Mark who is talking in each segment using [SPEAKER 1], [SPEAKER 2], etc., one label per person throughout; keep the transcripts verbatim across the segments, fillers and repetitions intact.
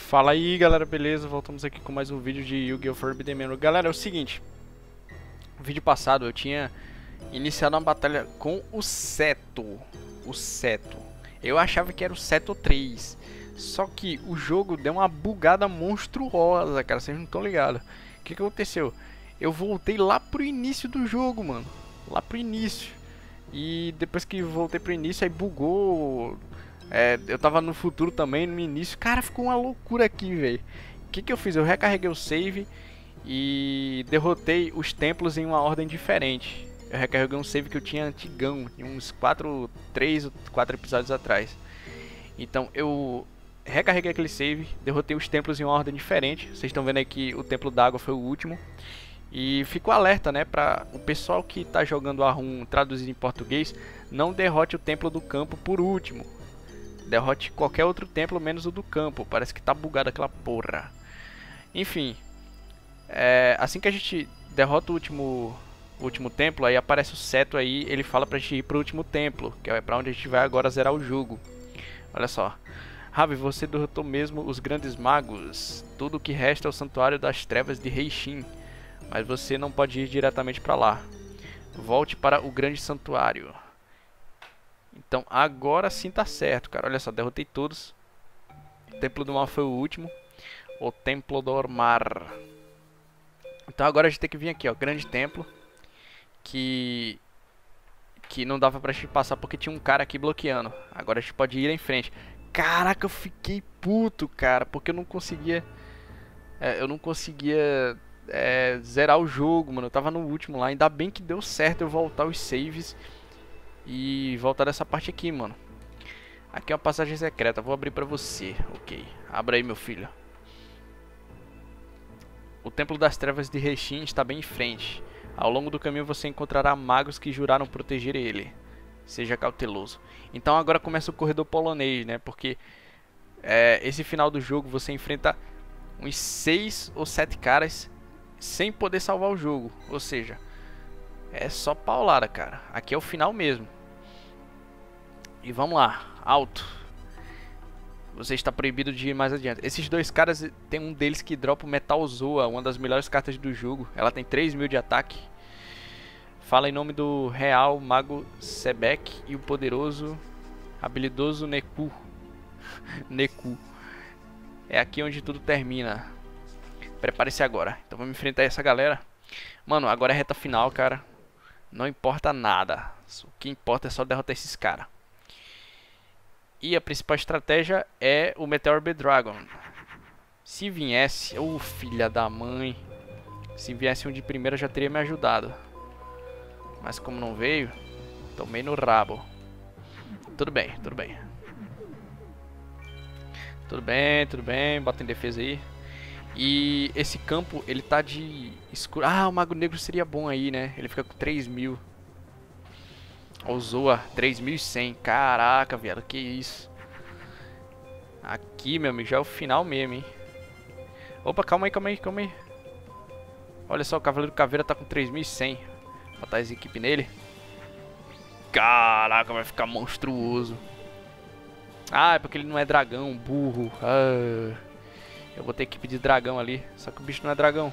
[SPEAKER 1] Fala aí galera, beleza? Voltamos aqui com mais um vídeo de Yu-Gi-Oh! Forbidden Memory. Galera, é o seguinte, no vídeo passado eu tinha iniciado uma batalha com o Seto. O Seto. Eu achava que era o Seto três. Só que o jogo deu uma bugada monstruosa, cara, vocês não estão ligados. O que, que aconteceu? Eu voltei lá pro início do jogo, mano. Lá pro início. E depois que voltei pro início, aí bugou. É, eu tava no futuro também, no início. Cara, ficou uma loucura aqui, velho. O que que eu fiz? Eu recarreguei o save e derrotei os templos em uma ordem diferente. Eu recarreguei um save que eu tinha antigão, uns quatro, três ou quatro episódios atrás. Então eu recarreguei aquele save, derrotei os templos em uma ordem diferente. Vocês estão vendo aí que o templo d'água foi o último. E fico alerta, né, para o pessoal que tá jogando a ROM traduzido em português, não derrote o templo do campo por último. Derrote qualquer outro templo menos o do campo. Parece que tá bugado aquela porra. Enfim, é, assim que a gente derrota o último, o último templo, aí aparece o Seto aí, ele fala pra gente ir pro último templo, que é pra onde a gente vai agora zerar o jogo. Olha só. Ravi, você derrotou mesmo os grandes magos. Tudo o que resta é o santuário das trevas de Heishin. Mas você não pode ir diretamente pra lá. Volte para o grande santuário. Então agora sim tá certo, cara. Olha só, derrotei todos. O Templo do Mal foi o último. O Templo do Ormar. Então agora a gente tem que vir aqui, ó. Grande Templo. Que... Que não dava pra gente passar porque tinha um cara aqui bloqueando. Agora a gente pode ir em frente. Caraca, eu fiquei puto, cara. Porque eu não conseguia... É, eu não conseguia... É, zerar o jogo, mano. Eu tava no último lá. Ainda bem que deu certo eu voltar os saves e voltar dessa parte aqui, mano. Aqui é uma passagem secreta. Vou abrir pra você. Ok. Abra aí, meu filho. O Templo das Trevas de Heishin está bem em frente. Ao longo do caminho você encontrará magos que juraram proteger ele. Seja cauteloso. Então agora começa o corredor polonês, né? Porque é, esse final do jogo você enfrenta uns seis ou sete caras sem poder salvar o jogo. Ou seja, é só paulada, cara. Aqui é o final mesmo. E vamos lá, alto. Você está proibido de ir mais adiante. Esses dois caras, tem um deles que dropa o Metal Zoa, uma das melhores cartas do jogo. Ela tem três mil de ataque. Fala em nome do real mago Sebek e o poderoso, habilidoso Neku. Neku. É aqui onde tudo termina. Prepare-se agora. Então vamos enfrentar essa galera. Mano, agora é reta final, cara. Não importa nada. O que importa é só derrotar esses caras. E a principal estratégia é o Meteor B-Dragon. Se viesse... Ô, oh, filha da mãe. Se viesse um de primeira já teria me ajudado. Mas como não veio, tomei no rabo. Tudo bem, tudo bem. Tudo bem, tudo bem. Bota em defesa aí. E esse campo, ele tá de escuro. Ah, o Mago Negro seria bom aí, né? Ele fica com três mil. Ou Zoa, três mil e cem. Caraca, viado, que isso. Aqui, meu amigo, já é o final mesmo, hein. Opa, calma aí, calma aí, calma aí. Olha só, o Cavaleiro Caveira tá com três mil e cem. Vou botar as equipes nele. Caraca, vai ficar monstruoso. Ah, é porque ele não é dragão, burro. Ah, eu botei equipe de dragão ali. Só que o bicho não é dragão.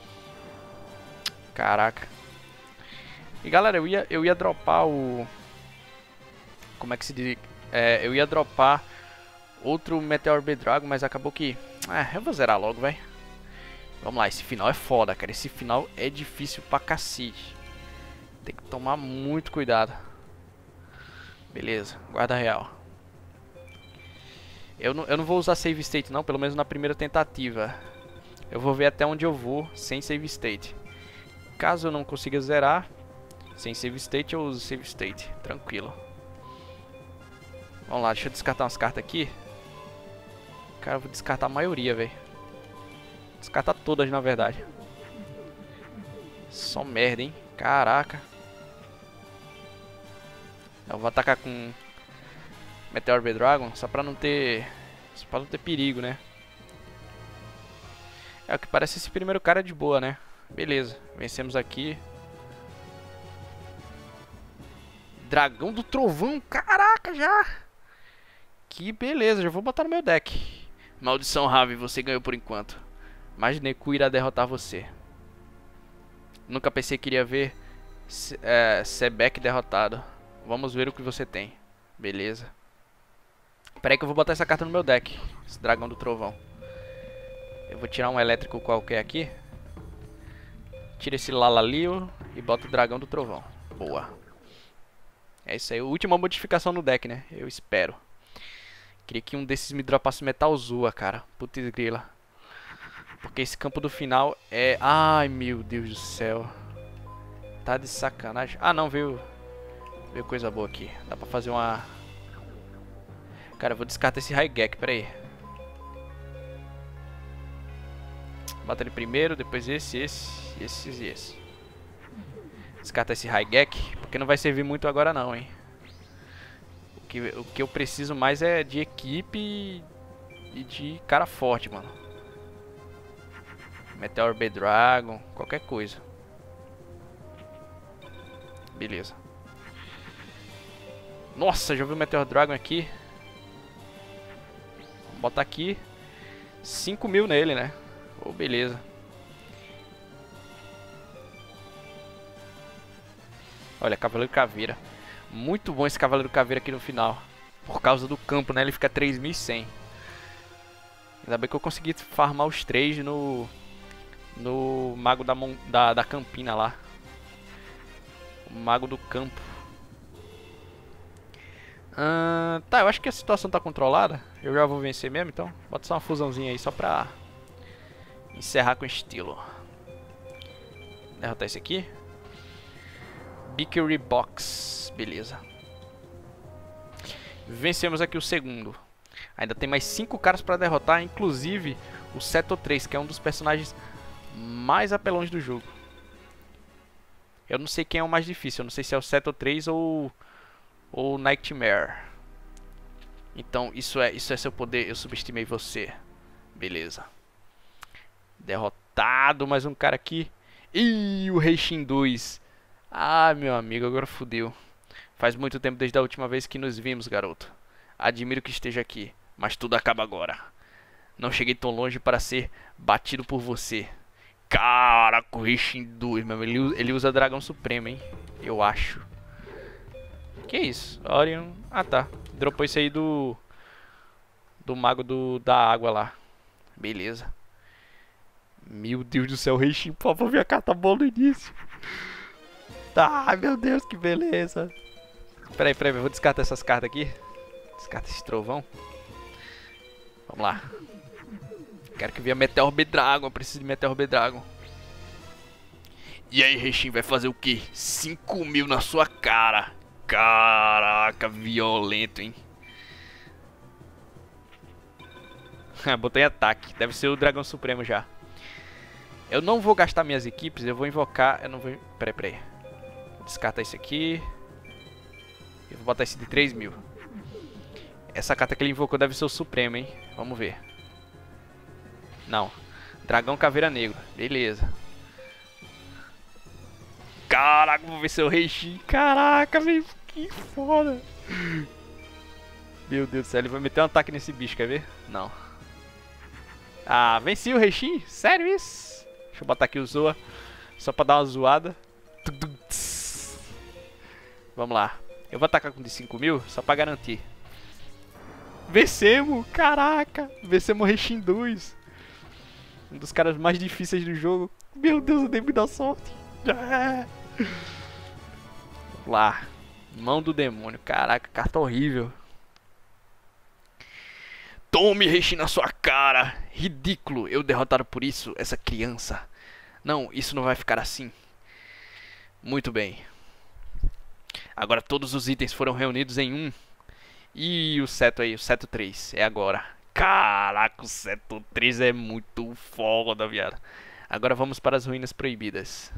[SPEAKER 1] Caraca. E galera, eu ia, eu ia dropar o... Como é que se diz? É, eu ia dropar outro Meteor B-Dragon, mas acabou que... É, eu vou zerar logo, velho. Vamos lá, esse final é foda, cara. Esse final é difícil pra cacete. Tem que tomar muito cuidado. Beleza, guarda real. Eu não, eu não vou usar save state não, pelo menos na primeira tentativa. Eu vou ver até onde eu vou sem save state. Caso eu não consiga zerar... Sem save state eu uso save state, tranquilo. Vamos lá, deixa eu descartar umas cartas aqui. Cara, eu vou descartar a maioria, velho. Descartar todas, na verdade. Só merda, hein? Caraca. Eu vou atacar com Meteor B-Dragon, só pra não ter... Só pra não ter perigo, né? É, o que parece esse primeiro cara é de boa, né? Beleza, vencemos aqui. Dragão do Trovão, caraca, já! Que beleza, já vou botar no meu deck. Maldição, Ravi, você ganhou por enquanto. Mas Neku irá derrotar você. Nunca pensei que iria ver é, Sebek derrotado. Vamos ver o que você tem. Beleza. Pera aí que eu vou botar essa carta no meu deck. Esse dragão do trovão. Eu vou tirar um elétrico qualquer aqui. Tira esse Lalalio e bota o dragão do trovão. Boa. É isso aí. A última modificação no deck, né? Eu espero. Queria que um desses me dropasse Metal Zua, cara. Putz grila. Porque esse campo do final é... Ai, meu Deus do céu. Tá de sacanagem. Ah, não, veio... Veio coisa boa aqui. Dá pra fazer uma... Cara, eu vou descartar esse Raigeki, pera aí. Bota ele primeiro, depois esse, esse, esse e esse. Descarta esse Raigeki, porque não vai servir muito agora não, hein. O que, o que eu preciso mais é de equipe e de cara forte, mano. Meteor B-Dragon, qualquer coisa. Beleza. Nossa, já vi o Meteor Dragon aqui. Vou botar aqui cinco mil nele, né? Oh, beleza. Olha, Cavaleiro Caveira. Muito bom esse Cavaleiro Caveira aqui no final. Por causa do campo, né? Ele fica três mil e cem. Ainda bem que eu consegui farmar os três no... No Mago da, Mon... da, da Campina lá. O Mago do Campo. Ah, tá, eu acho que a situação tá controlada. Eu já vou vencer mesmo, então. Bota só uma fusãozinha aí, só pra... encerrar com estilo. Derrotar esse aqui. Bakery Box. Beleza. Vencemos aqui o segundo. Ainda tem mais cinco caras pra derrotar, inclusive o Seto três, que é um dos personagens mais apelões do jogo. Eu não sei quem é o mais difícil. Eu não sei se é o Seto três ou ou Nightmare. Então isso é, isso é seu poder. Eu subestimei você. Beleza. Derrotado. Mais um cara aqui. Ih, o Reishin dois. Ah, meu amigo, agora fodeu. Faz muito tempo desde a última vez que nos vimos, garoto. Admiro que esteja aqui, mas tudo acaba agora. Não cheguei tão longe para ser batido por você. Caraca, o Reishin dois, meu. Ele, ele usa Dragão Supremo, hein? Eu acho. Que isso? Orion. Ah, tá. Dropou isso aí do... Do mago do, da água lá. Beleza. Meu Deus do céu, Reishin. Por favor, minha carta boa no início. Tá, meu Deus, que beleza. Peraí, peraí, eu vou descartar essas cartas aqui. Descarta esse trovão. Vamos lá. Quero que venha Meteor B-Dragon. Eu preciso de Meteor B-Dragon. E aí, Reishin, vai fazer o quê? cinco mil na sua cara. Caraca, violento, hein? Botei ataque. Deve ser o Dragão Supremo já. Eu não vou gastar minhas equipes. Eu vou invocar... Eu não vou... Peraí, peraí. Vou descartar isso aqui. Eu vou botar esse de três mil. Essa carta que ele invocou deve ser o Supremo, hein? Vamos ver. Não. Dragão Caveira Negro. Beleza. Caraca, vou ver seu Reishin. Caraca, velho. Que foda. Meu Deus do céu. Ele vai meter um ataque nesse bicho, quer ver? Não. Ah, venci o Reishin? Sério isso? Deixa eu botar aqui o Zoa. Só pra dar uma zoada. Vamos lá. Eu vou atacar com de cinco mil, só pra garantir. Vencemos! Caraca! Vencemos o Reishin dois. Um dos caras mais difíceis do jogo. Meu Deus, eu dei muita sorte. Ah. Vamos lá. Mão do demônio. Caraca, carta horrível. Tome, Reishin, na sua cara. Ridículo. Eu derrotado por isso, essa criança. Não, isso não vai ficar assim. Muito bem. Agora todos os itens foram reunidos em um. E o Seto aí, o Seto três. É agora. Caraca, o Seto três é muito foda, viado. Agora vamos para as ruínas proibidas.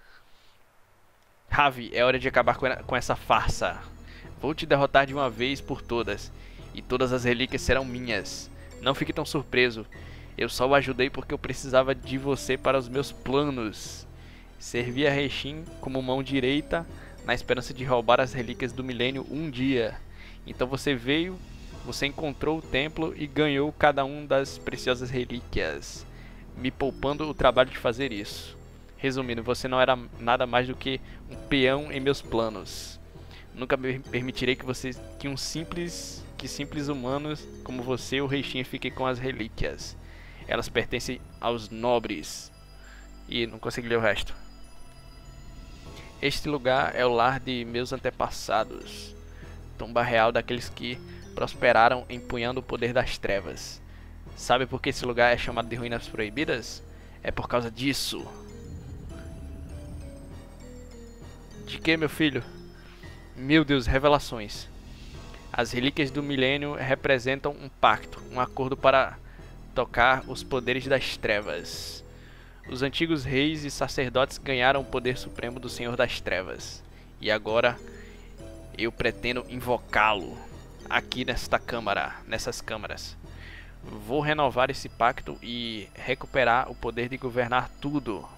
[SPEAKER 1] Ravi, é hora de acabar com essa farsa. Vou te derrotar de uma vez por todas. E todas as relíquias serão minhas. Não fique tão surpreso. Eu só o ajudei porque eu precisava de você para os meus planos. Servi a Reishin como mão direita, na esperança de roubar as relíquias do milênio um dia. Então você veio, Você encontrou o templo e ganhou cada um das preciosas relíquias, me poupando o trabalho de fazer isso. Resumindo, você não era nada mais do que um peão em meus planos. Nunca me permitirei que você, que um simples, que simples humanos como você, o Reixinha, fiquem com as relíquias. Elas pertencem aos nobres. E não consegui ler o resto. Este lugar é o lar de meus antepassados, tumba real daqueles que prosperaram empunhando o poder das trevas. Sabe por que esse lugar é chamado de Ruínas Proibidas? É por causa disso. De que, meu filho? Meu Deus, revelações. As relíquias do milênio representam um pacto, um acordo para tocar os poderes das trevas. Os antigos reis e sacerdotes ganharam o poder supremo do Senhor das Trevas. E agora eu pretendo invocá-lo aqui nesta câmara, nessas câmaras. Vou renovar esse pacto e recuperar o poder de governar tudo.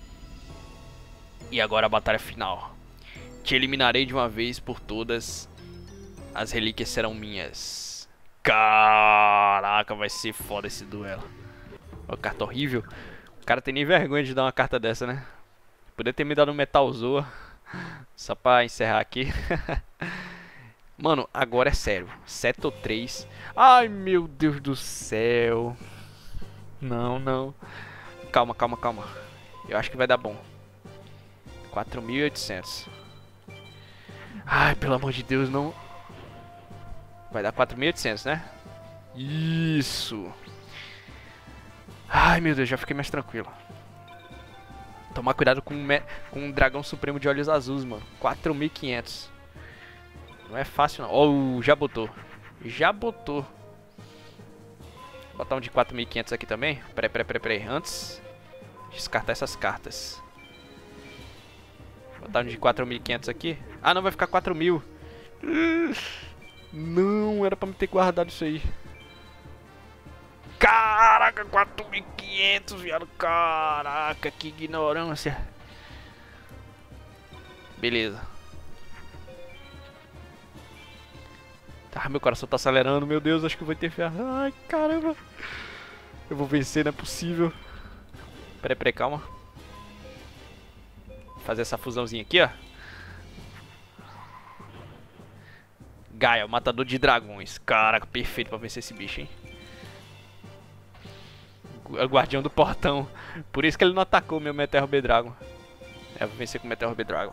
[SPEAKER 1] E agora a batalha final. Te eliminarei de uma vez por todas. As relíquias serão minhas. Caraca, vai ser foda esse duelo. Olha a carta horrível. O cara tem nem vergonha de dar uma carta dessa, né? Poderia ter me dado um Metal Zoa. Só pra encerrar aqui. Mano, agora é sério. Seto três. Ai, meu Deus do céu. Não, não. Calma, calma, calma. Eu acho que vai dar bom. quatro mil e oitocentos. Ai, pelo amor de Deus, não. Vai dar quatro mil e oitocentos, né? Isso. Ai, meu Deus, já fiquei mais tranquilo. Tomar cuidado com, com um dragão supremo de olhos azuis, mano. quatro mil e quinhentos. Não é fácil, não. Oh, já botou. Já botou. Vou botar um de quatro mil e quinhentos aqui também. Peraí, peraí, peraí, peraí. Antes, descartar essas cartas. Vou botar um de quatro mil e quinhentos aqui. Ah, não, vai ficar quatro mil. Não, era pra me ter guardado isso aí. Caraca, quatro mil e quinhentos, viado. Caraca, que ignorância. Beleza. Tá, meu coração tá acelerando. Meu Deus, acho que eu vou ter ferro. Ai, caramba. Eu vou vencer, não é possível. Peraí, peraí, calma. Vou fazer essa fusãozinha aqui, ó. Gaia, o matador de dragões. Caraca, perfeito pra vencer esse bicho, hein. O guardião do portão. Por isso que ele não atacou o meu Meteor B-Dragon. É, vou vencer com o Meteor B-Dragon.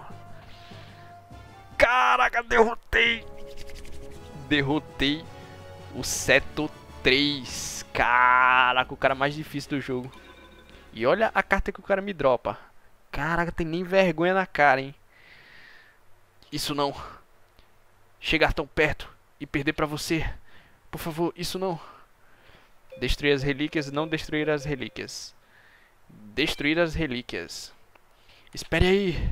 [SPEAKER 1] Caraca, derrotei. Derrotei o Seto três. Caraca, o cara mais difícil do jogo. E olha a carta que o cara me dropa. Caraca, tem nem vergonha na cara, hein. Isso não. Chegar tão perto e perder pra você. Por favor, isso não. Destruir as relíquias, não destruir as relíquias. Destruir as relíquias. Espere aí.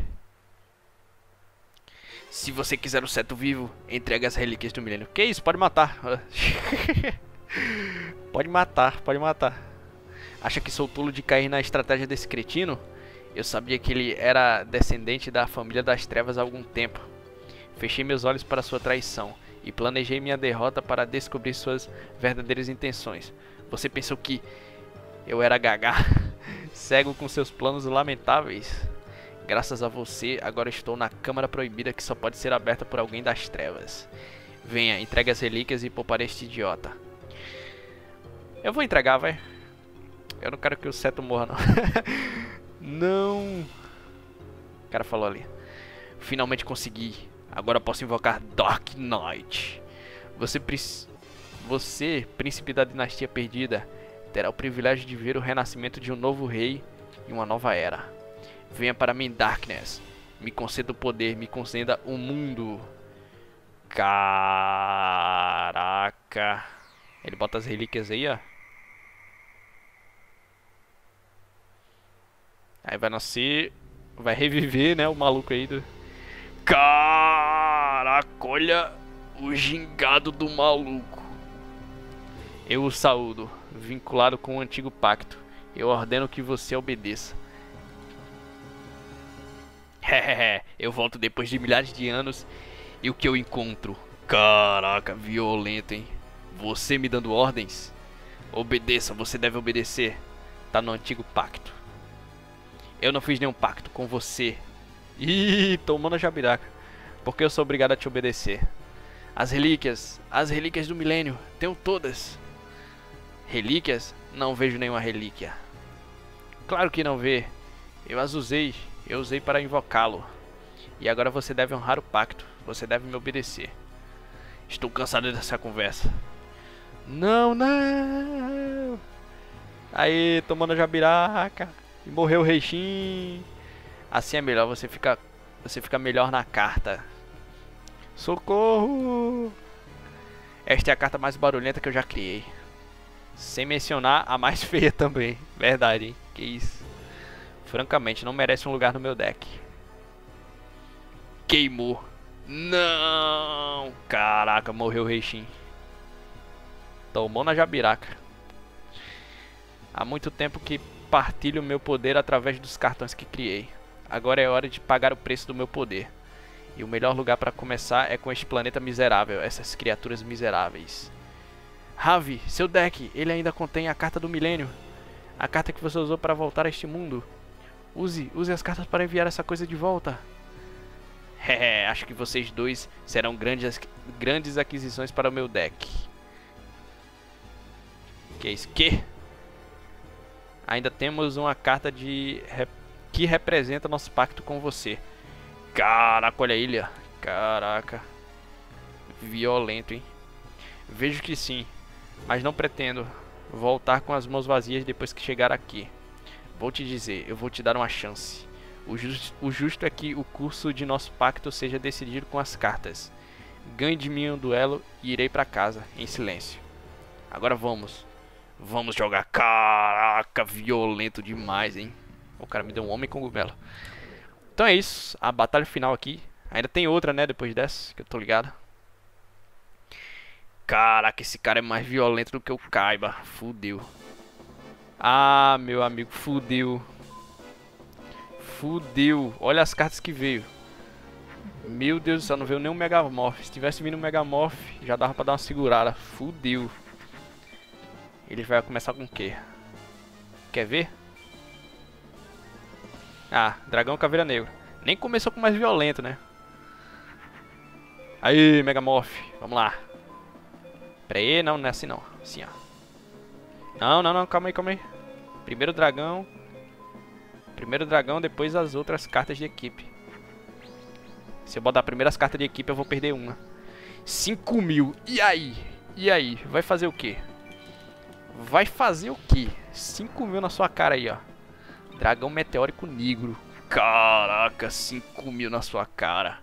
[SPEAKER 1] Se você quiser o Seto vivo, entregue as relíquias do milênio. Que isso? Pode matar. Pode matar, pode matar. Acha que sou tolo de cair na estratégia desse cretino? Eu sabia que ele era descendente da família das trevas há algum tempo. Fechei meus olhos para sua traição e planejei minha derrota para descobrir suas verdadeiras intenções. Você pensou que eu era gaga, cego com seus planos lamentáveis? Graças a você, agora estou na Câmara Proibida que só pode ser aberta por alguém das trevas. Venha, entregue as relíquias e pouparei este idiota. Eu vou entregar, vai. Eu não quero que o Seto morra, não. Não. O cara falou ali. Finalmente consegui. Agora posso invocar Dark Knight. Você, você, príncipe da dinastia perdida, terá o privilégio de ver o renascimento de um novo rei e uma nova era. Venha para mim, Darkness. Me conceda o poder, me conceda o mundo. Caraca. Ele bota as relíquias aí, ó. Aí vai nascer, vai reviver, né, o maluco aí do... Caraca, olha o gingado do maluco. Eu o saúdo, vinculado com o antigo pacto. Eu ordeno que você obedeça. Hehehe, eu volto depois de milhares de anos e o que eu encontro? Caraca, violento, hein? Você me dando ordens? Obedeça, você deve obedecer. Tá no antigo pacto. Eu não fiz nenhum pacto com você. Ih, tomou na jabiraca. Porque eu sou obrigado a te obedecer. As relíquias, as relíquias do milênio, tenho todas. Relíquias? Não vejo nenhuma relíquia. Claro que não vê. Eu as usei, eu usei para invocá-lo. E agora você deve honrar o pacto. Você deve me obedecer. Estou cansado dessa conversa. Não, não. Aí, tomando a jabiraca. E morreu o Reixin. Assim é melhor, você fica, você fica melhor na carta. Socorro! Esta é a carta mais barulhenta que eu já criei. Sem mencionar a mais feia também. Verdade, hein? Que isso. Francamente, não merece um lugar no meu deck. Queimou. Não! Caraca, morreu o Reixin. Tomou na jabiraca. Há muito tempo que partilho meu poder através dos cartões que criei. Agora é hora de pagar o preço do meu poder. E o melhor lugar para começar é com este planeta miserável, essas criaturas miseráveis. Ravi, seu deck, ele ainda contém a carta do milênio. A carta que você usou para voltar a este mundo. Use, use as cartas para enviar essa coisa de volta. É, acho que vocês dois serão grandes, grandes aquisições para o meu deck. Que é isso? Que? Ainda temos uma carta de que representa nosso pacto com você. Caraca, olha a ilha. Caraca. Violento, hein? Vejo que sim, mas não pretendo voltar com as mãos vazias depois que chegar aqui. Vou te dizer, eu vou te dar uma chance. O justo, o justo é que o curso de nosso pacto seja decidido com as cartas. Ganhe de mim um duelo e irei pra casa, em silêncio. Agora vamos. Vamos jogar. Caraca, violento demais, hein? O cara me deu um homem cogumelo. Então é isso, a batalha final aqui. Ainda tem outra, né, depois dessa, que eu tô ligado. Caraca, esse cara é mais violento do que o Kaiba. Fudeu. Ah, meu amigo, fudeu. Fudeu. Olha as cartas que veio. Meu Deus do céu, não veio nem um Megamorph. Se tivesse vindo um Megamorph, já dava pra dar uma segurada. Fudeu. Ele vai começar com o quê? Quer ver? Ah, Dragão Caveira Negra. Nem começou com mais violento, né? Aí, Megamorph. Vamos lá. Pera aí, não, não é assim não. Assim, ó. Não, não, não, calma aí, calma aí. Primeiro dragão. Primeiro dragão, depois as outras cartas de equipe. Se eu botar primeiro as cartas de equipe, eu vou perder uma. cinco mil. E aí? E aí? Vai fazer o quê? Vai fazer o quê? cinco mil na sua cara aí, ó. Dragão meteórico negro. Caraca, cinco mil na sua cara.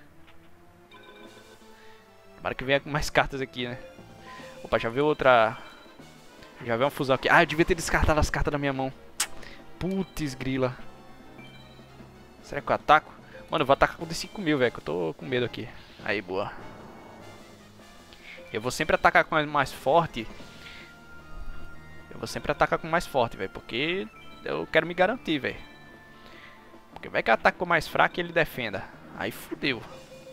[SPEAKER 1] Tomara que venha com mais cartas aqui, né? Opa, já veio outra... Já veio uma fusão aqui. Ah, eu devia ter descartado as cartas da minha mão. Putz, grila. Será que eu ataco? Mano, eu vou atacar com de cinco mil, velho, que eu tô com medo aqui. Aí, boa. Eu vou sempre atacar com mais forte. Eu vou sempre atacar com mais forte, velho, porque eu quero me garantir, velho. Porque vai que eu ataco com mais fraco e ele defenda. Aí fudeu.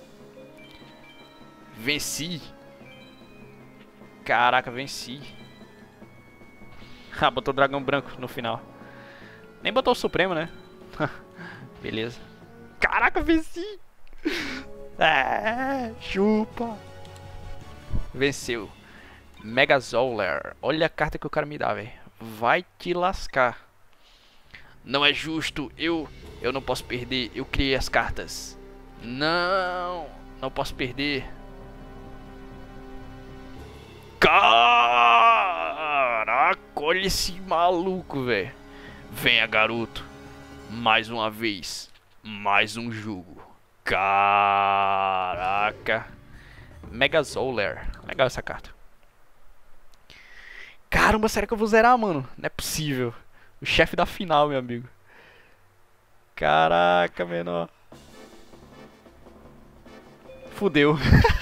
[SPEAKER 1] Venci. Caraca, venci. Ah, botou o dragão branco no final. Nem botou o Supremo, né? Beleza. Caraca, venci. É, chupa. Venceu. Megazowler. Olha a carta que o cara me dá, velho. Vai te lascar. Não é justo. Eu eu não posso perder. Eu criei as cartas. Não. Não posso perder. Caraca, olha esse maluco, velho. Venha, garoto. Mais uma vez. Mais um jogo. Caraca. Megazowler. Legal essa carta. Caramba, será que eu vou zerar, mano? Não é possível. O chefe da final, meu amigo. Caraca, menor. Fudeu.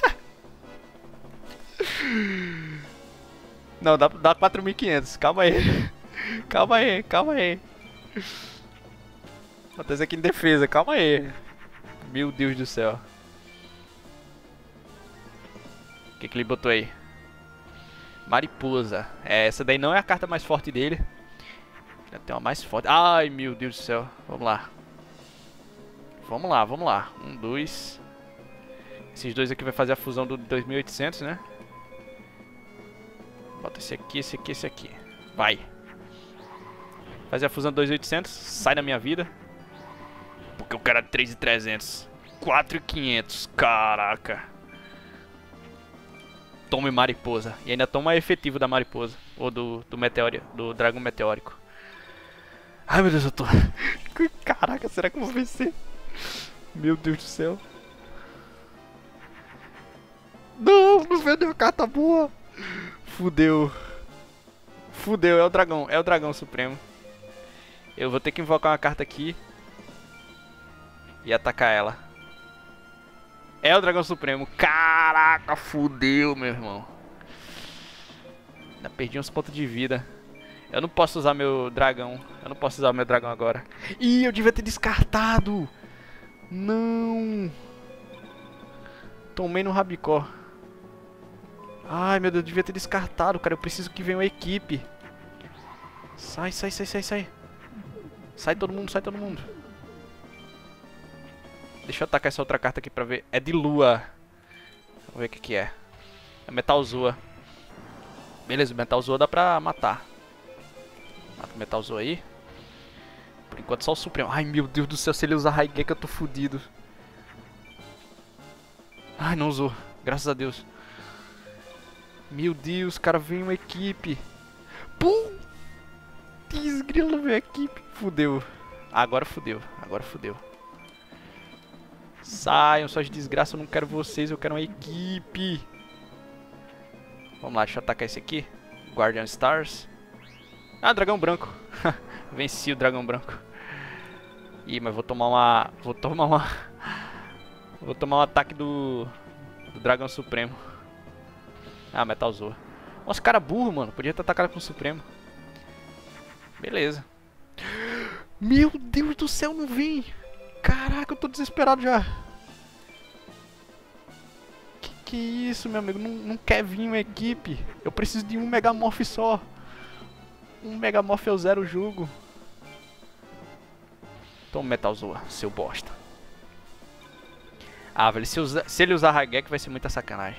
[SPEAKER 1] Não, dá, dá quatro mil e quinhentos. Calma aí. Calma aí, calma aí. Bota isso aqui em defesa, calma aí. Meu Deus do céu. O que que ele botou aí? Mariposa. É, essa daí não é a carta mais forte dele. Tem uma mais forte. Ai, meu Deus do céu. Vamos lá. Vamos lá, vamos lá. Um, dois. Esses dois aqui vai fazer a fusão do dois mil e oitocentos, né? Bota esse aqui, esse aqui, esse aqui. Vai. Fazer a fusão do dois mil e oitocentos. Sai da minha vida. Porque o cara é três mil e trezentos. quatro mil e quinhentos. Caraca. Tome mariposa. E ainda toma efetivo da mariposa. Ou do, do meteoro, do dragão meteórico. Ai, meu Deus, eu tô... Caraca, será que eu vou vencer? Meu Deus do céu. Não, não vendeu a carta boa. Fudeu. Fudeu, é o dragão. É o dragão supremo. Eu vou ter que invocar uma carta aqui. E atacar ela. É o dragão supremo. Caraca, fudeu, meu irmão. Ainda perdi uns pontos de vida. Eu não posso usar meu dragão. Eu não posso usar o meu dragão agora. Ih, eu devia ter descartado. Não. Tomei no rabicó. Ai, meu Deus, eu devia ter descartado, cara. Eu preciso que venha uma equipe. Sai, sai, sai, sai, sai. Sai todo mundo, sai todo mundo. Deixa eu atacar essa outra carta aqui pra ver. É de lua. Vamos ver o que que é. É Metal Zoa. Beleza, o Metal Zoa dá pra matar. Mata o Metal Zoa aí. Por enquanto só o Supremo. Ai, meu Deus do céu, se ele usar Raigeki eu tô fudido. Ai, não usou. Graças a Deus. Meu Deus, cara, vem uma equipe. Pum! Desgrila, veio a equipe. Fudeu. Agora fudeu. Agora fudeu. Saiam, suas desgraças, eu não quero vocês, eu quero uma equipe. Vamos lá, deixa eu atacar esse aqui. Guardian Stars. Ah, dragão branco. Venci o dragão branco. Ih, mas vou tomar uma... Vou tomar uma... Vou tomar um ataque do... Do dragão supremo. Ah, Metal Zoa. Nossa, cara burro, mano. Podia ter atacado com o supremo. Beleza. Meu Deus do céu, não vem. Caraca, eu tô desesperado já. Que que é isso, meu amigo? Não, não quer vir uma equipe. Eu preciso de um Megamorph só. Um Megamorph eu zero o jogo. Toma Metal Zoa, seu bosta. Ah, velho, se, usa, se ele usar Raigeki vai ser muita sacanagem.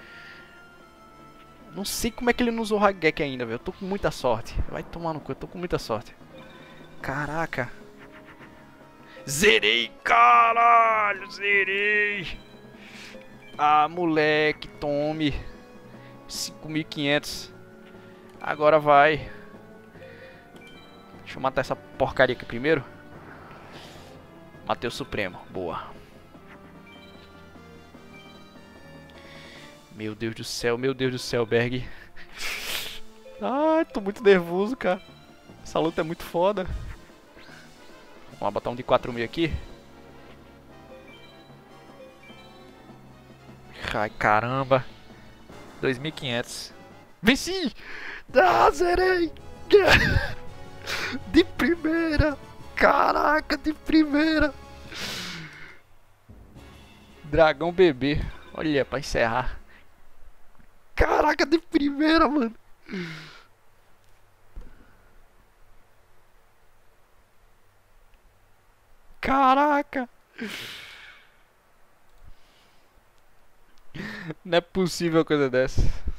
[SPEAKER 1] Não sei como é que ele não usou Raigeki ainda, velho. Eu tô com muita sorte. Vai tomar no cu, eu tô com muita sorte. Caraca. Zerei, caralho, zerei. Ah, moleque, tome. cinco mil e quinhentos. Agora vai. Deixa eu matar essa porcaria aqui primeiro. Matei o Supremo, boa. Meu Deus do céu, meu Deus do céu, Berg. Ai, tô muito nervoso, cara. Essa luta é muito foda. Vamos botar um de quatro mil aqui. Ai, caramba. dois mil e quinhentos. Venci! Ah, zerei! De primeira! Caraca, de primeira! Dragão bebê. Olha, pra encerrar. Caraca, de primeira, mano. Caraca. Não é possível coisa dessa.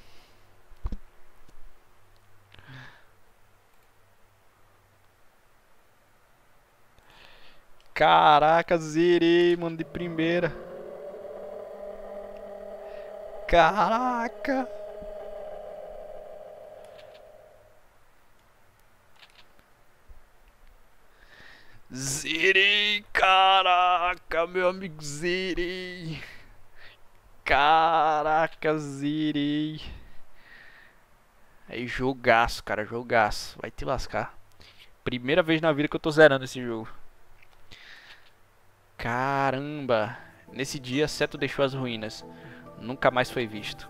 [SPEAKER 1] Caraca, zerei, mano, de primeira. Caraca. Zerei, caraca, meu amigo, zerei. Caraca, zerei. Aí, jogaço, cara, jogaço. Vai te lascar. Primeira vez na vida que eu tô zerando esse jogo. Caramba. Nesse dia, Seto deixou as ruínas. Nunca mais foi visto.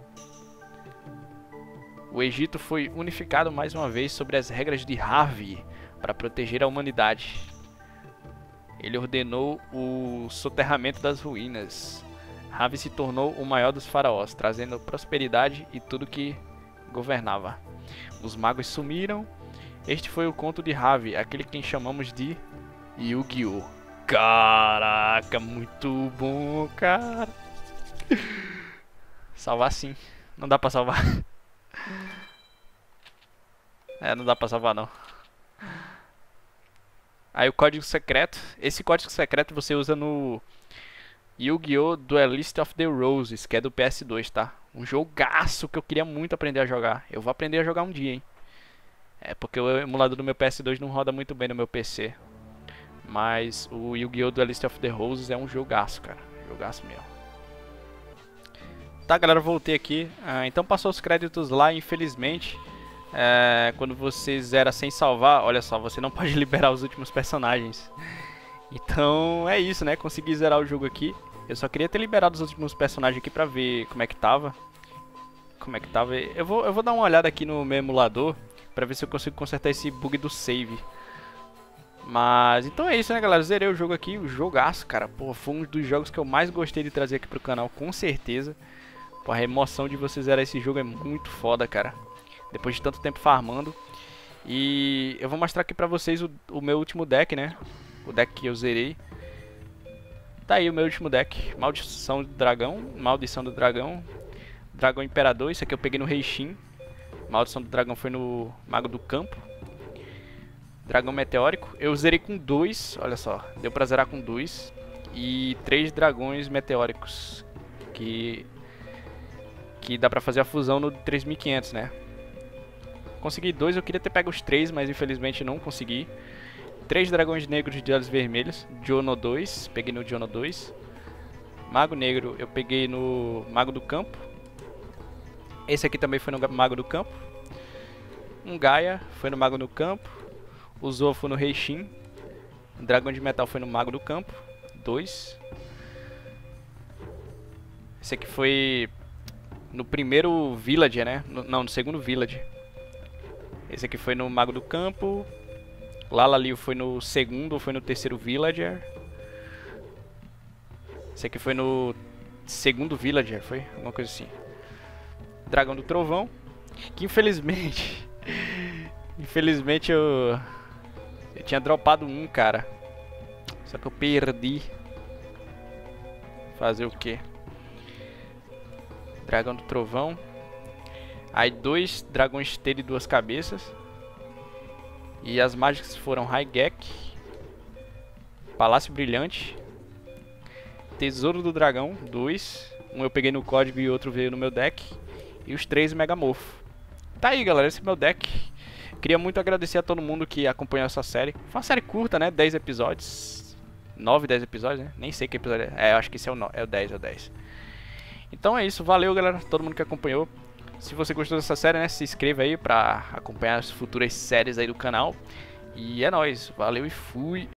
[SPEAKER 1] O Egito foi unificado mais uma vez sobre as regras de Harvey para proteger a humanidade. Ele ordenou o soterramento das ruínas. Harvey se tornou o maior dos faraós, trazendo prosperidade e tudo que governava. Os magos sumiram. Este foi o conto de Ravi, aquele que chamamos de Yu-Gi-Oh! Caraca, muito bom, cara. Salvar sim. Não dá pra salvar. É, não dá pra salvar não. Aí o código secreto. Esse código secreto você usa no Yu-Gi-Oh! Duelist of the Roses, que é do P S dois, tá? Um jogaço que eu queria muito aprender a jogar. Eu vou aprender a jogar um dia, hein? É porque o emulador do meu P S dois não roda muito bem no meu P C. Mas o Yu-Gi-Oh! Duelist of the Roses é um jogaço, cara. Jogaço mesmo. Tá, galera, voltei aqui. Ah, então passou os créditos lá, infelizmente. É, quando você zera sem salvar, olha só, você não pode liberar os últimos personagens. Então é isso, né? Consegui zerar o jogo aqui. Eu só queria ter liberado os últimos personagens aqui pra ver como é que tava. Como é que tava. Eu vou, eu vou dar uma olhada aqui no meu emulador pra ver se eu consigo consertar esse bug do save. Mas então é isso, né, galera? Zerei o jogo aqui, o jogaço, cara. Pô, foi um dos jogos que eu mais gostei de trazer aqui pro canal, com certeza. Pô, a emoção de você zerar esse jogo é muito foda, cara. Depois de tanto tempo farmando. E eu vou mostrar aqui pra vocês o, o meu último deck, né? O deck que eu zerei. Tá aí o meu último deck. Maldição do Dragão. Maldição do Dragão. Dragão Imperador. Isso aqui eu peguei no Reishin. Maldição do Dragão foi no Mago do Campo. Dragão Meteórico. Eu zerei com dois. Olha só. Deu pra zerar com dois. E três dragões meteóricos. Que... Que dá pra fazer a fusão no três mil e quinhentos, né? Consegui dois. Eu queria ter pego os três, mas infelizmente não consegui. Três dragões negros de olhos vermelhos. Jono dois. Peguei no Jono dois. Mago Negro eu peguei no Mago do Campo. Esse aqui também foi no Mago do Campo. Um Gaia foi no Mago do Campo. O Zou foi no Reishin. O Dragão de Metal foi no Mago do Campo. Dois. Esse aqui foi no primeiro Villager, né? No, não, no segundo Villager. Esse aqui foi no Mago do Campo. Lala Liu foi no segundo ou foi no terceiro Villager. Esse aqui foi no segundo Villager, foi? Alguma coisa assim. Dragão do Trovão. Que infelizmente... infelizmente eu... Eu tinha dropado um, cara. Só que eu perdi. Fazer o quê? Dragão do Trovão. Aí dois dragões T de duas cabeças. E as mágicas foram Raigek, Palácio Brilhante, Tesouro do Dragão, dois. Um eu peguei no código e outro veio no meu deck. E os três Megamorfo. Tá aí, galera, esse é meu deck. Queria muito agradecer a todo mundo que acompanhou essa série. Foi uma série curta, né? dez episódios. nove, dez episódios, né? Nem sei que episódio é. É, eu acho que esse é o, no... é o dez, é o dez. Então é isso, valeu, galera, todo mundo que acompanhou. Se você gostou dessa série, né, se inscreva aí pra acompanhar as futuras séries aí do canal. E é nóis, valeu e fui!